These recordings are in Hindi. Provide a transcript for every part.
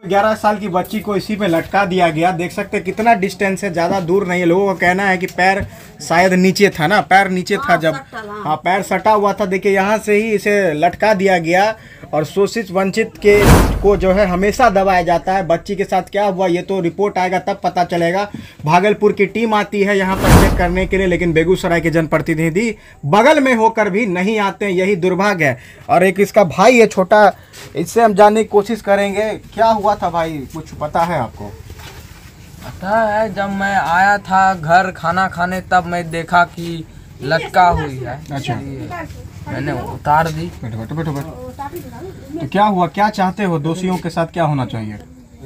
11 साल की बच्ची को इसी में लटका दिया गया। देख सकते हैं कितना डिस्टेंस है, ज़्यादा दूर नहीं है। लोगों का कहना है कि पैर शायद नीचे था ना, पैर नीचे था जब, हाँ पैर सटा हुआ था। देखिए यहाँ से ही इसे लटका दिया गया। और शोषित वंचित के को जो है हमेशा दबाया जाता है। बच्ची के साथ क्या हुआ ये तो रिपोर्ट आएगा तब पता चलेगा। भागलपुर की टीम आती है यहाँ पर चेक करने के लिए, लेकिन बेगूसराय के जनप्रतिनिधि बगल में होकर भी नहीं आते हैं, यही दुर्भाग्य है। और एक इसका भाई है छोटा, इससे हम जानने की कोशिश करेंगे क्या हुआ था भाई, कुछ पता है आपको? पता है, जब मैं आया था घर खाना खाने तब मैं देखा कि लटका हुई है। अच्छा, मैंने उतार दी। बैठो बैठो बैठो। तो क्या हुआ, क्या चाहते हो, दोषियों के साथ क्या होना चाहिए?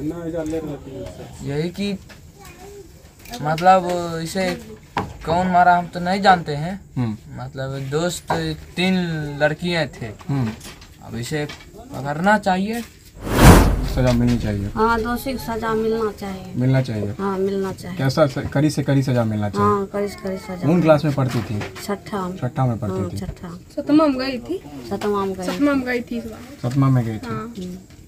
यही कि मतलब इसे कौन मारा हम तो नहीं जानते हैं। मतलब दोस्त 3 लड़कियां थे। अब इसे पकड़ना चाहिए, सजा मिलनी चाहिए। हाँ, दोषी को सजा मिलना चाहिए। मिलना चाहिए, हाँ मिलना चाहिए। कैसा कड़ी से कड़ी सजा मिलना चाहिए? हाँ, कड़ी से कड़ी सजा। कौन क्लास में पढ़ती थी? छठा में पढ़ती थी। छठा। सतमा में गई थी। सतमा में गई थी। सतमा में गई थी।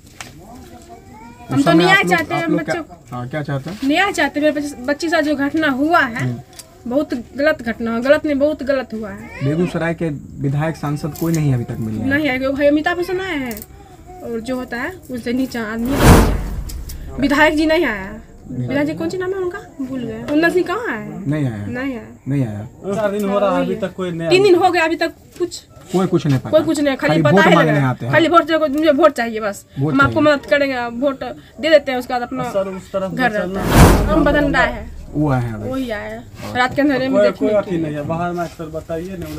हम तो न्याय चाहते हैं बच्चों को। हाँ, क्या चाहते हैं? न्याय चाहते हैं। बच्ची के साथ जो घटना हुआ है बहुत गलत घटना, गलत नहीं बहुत गलत हुआ है। बेगूसराय के विधायक सांसद कोई नहीं अभी तक मिले? नहीं है, भाई अमिताभ बच्चन आए हैं और जो होता है उससे नीचा आदमी नहीं आया। विधायक जी नहीं आया। विधायक जी कौन सी नाम है उनका, भूल गए। उन्नत सिंह कहाँ आया? नहीं आया। नहीं आया। 4 दिन हो रहा है, अभी तक कोई नहीं। 3 दिन हो गए, अभी तक कुछ नहीं पता। खाली पता है लगा। खाली वोट, मुझे वोट चाहिए बस, हम आपको मदद करेंगे, वोट दे देते हैं, उसके बाद अपना घर रहता है। हम बदन राय है, वो आए हैं, वही आया रात के अंधेरे में देखने। कोई अथी नहीं है, बाहर में अक्सर बताइए ना,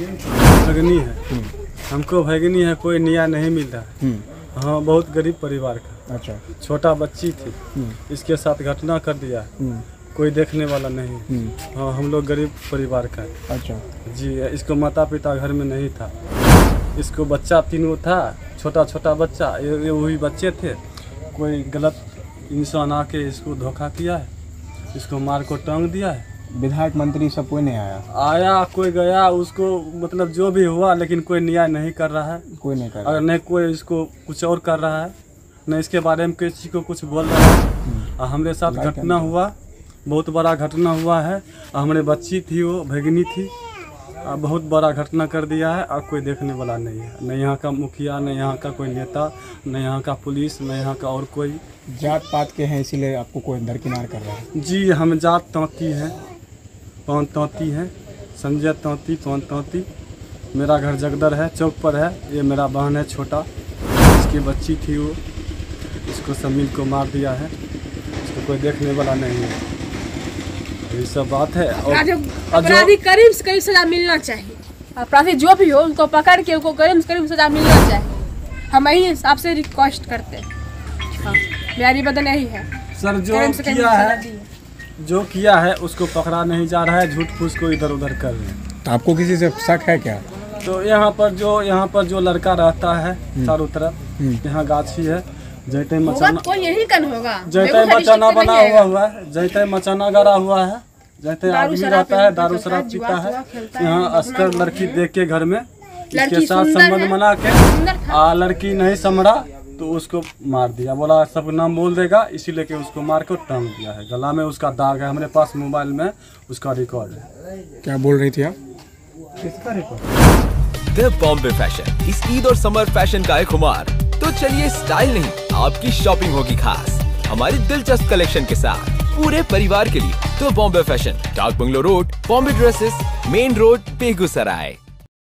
भगनी है, हमको भगनी है, कोई न्याय नहीं मिल रहा है। हाँ, बहुत गरीब परिवार का। अच्छा, छोटा बच्ची थी, इसके साथ घटना कर दिया, कोई देखने वाला नहीं। हाँ, हम लोग गरीब परिवार का। अच्छा जी, इसको माता पिता घर में नहीं था, इसको बच्चा 3 था, छोटा छोटा बच्चा, ये वही बच्चे थे। कोई गलत इंसान आके इसको धोखा किया है, इसको मार को टांग दिया है। विधायक मंत्री सब कोई नहीं आया कोई गया, उसको मतलब जो भी हुआ, लेकिन कोई न्याय नहीं कर रहा है। कोई नहीं कर रहा। अगर नहीं कोई इसको कुछ और कर रहा है, न इसके बारे में किसी को कुछ बोल रहा है। हमारे साथ घटना हुआ, बहुत बड़ा घटना हुआ है। हमारे बच्ची थी, वो भगिनी थी, बहुत बड़ा घटना कर दिया है। और कोई देखने वाला नहीं है, न यहाँ का मुखिया, न यहाँ का कोई नेता, न यहाँ का पुलिस, न यहाँ का और कोई। जात पात के हैं इसीलिए आपको कोई दरकिनार कर रहा है? जी, हम जात तौती हैं, पवन तौती हैं, संजय तौती, पवन तौती। मेरा घर जगदर है, चौक पर है। ये मेरा बहन है छोटा, इसकी बच्ची थी, वो इसको समील को मार दिया है। इसको कोई देखने वाला नहीं है, ये सब बात है। और अपराधी करीब से करीब सजा मिलना चाहिए। अपराधी जो भी हो उसको पकड़ के उसको करीब से करीब सजा मिलना चाहिए। हम यही आपसे रिक्वेस्ट करते हैं। हाँ, मेरा निवेदन यही है सर, जो किया है उसको पकड़ा नहीं जा रहा है, झूठ फूस को इधर उधर कर रहे हैं। तो आपको किसी से शक है क्या? तो यहाँ पर जो लड़का रहता है चारों तरफ, यहाँ गाछी है, जैते मचाना, कोई यही कन होगा, जैते मचाना बना हुआ है, जैते मचाना गड़ा हुआ है, जैते आदमी रहता है, दारू शराब पीता है। यहाँ अस्कर लड़की देख के घर में इसके साथ संबंध बना के लड़की नहीं समझा तो उसको मार दिया। बोला सब नाम बोल देगा, इसीलिए के उसको मार के टांग दिया है। गला में उसका दाग है, हमारे पास मोबाइल में उसका रिकॉर्ड है। क्या बोल रही थी आप? किसका रिकॉर्ड? द बॉम्बे फैशन इस ईद और समर फैशन का है खुमार। तो चलिए, स्टाइल नहीं आपकी शॉपिंग होगी खास हमारी दिलचस्प कलेक्शन के साथ पूरे परिवार के लिए। तो Bombay fashion, Dak bungalow road, Bombay dresses, main road, Begusarai.